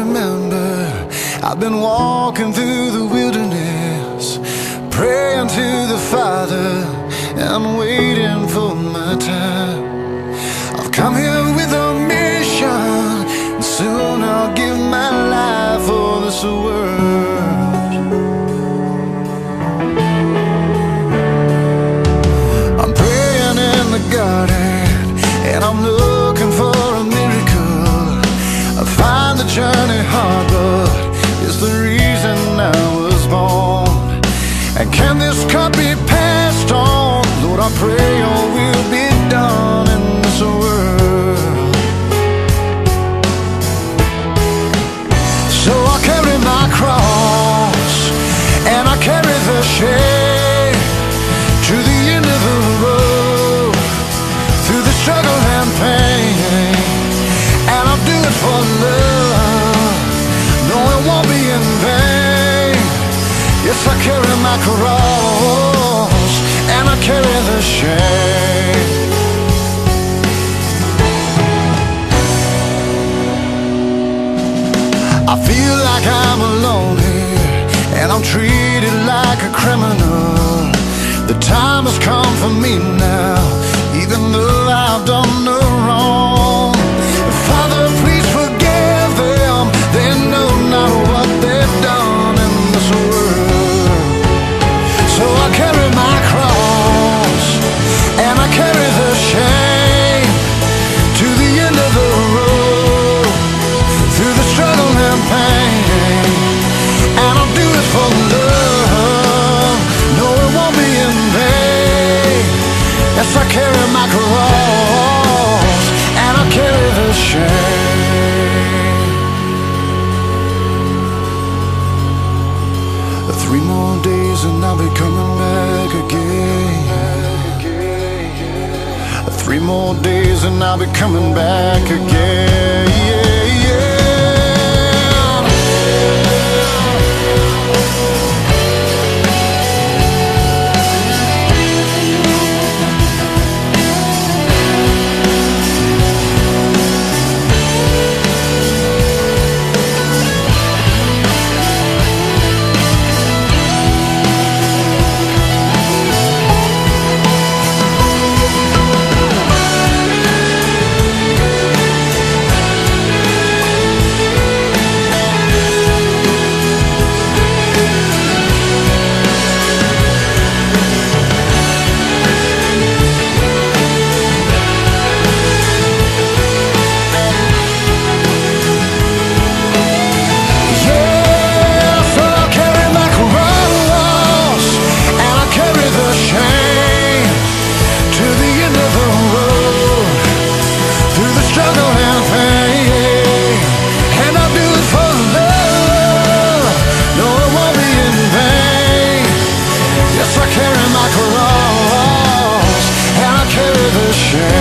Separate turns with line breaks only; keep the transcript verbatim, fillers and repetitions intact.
remember I've been walking through the wilderness, praying to the Father and waiting for my time. I've come here with a mission, and soon I'll give my life for this world. I'm praying in the garden, and I'm looking for a miracle. I find the journey hard, but it's the reason I was born. And can this cup be passed on? Lord, I pray your will be done in this world. So I carry my cross, and I carry the shame to the end of the road, through the struggle and pain. And I'll do it for love, no, it won't be in vain. Yes, I carry my cross, and I carry the shame. I feel like I'm alone here, and I'm treated like a criminal. The time has come for me now, even though I've done no wrong. Father, please forgive them, they know not what they've done in this world. So I carry my cross, and I carry the shame to the end of the road, through the struggle and pain. And I'll do it for love, no, it won't be in vain. Yes, I carry my cross, and I carry the shame. Three more days and I'll be coming back again. Three more days and I'll be coming back again. Yeah, yeah. Shame.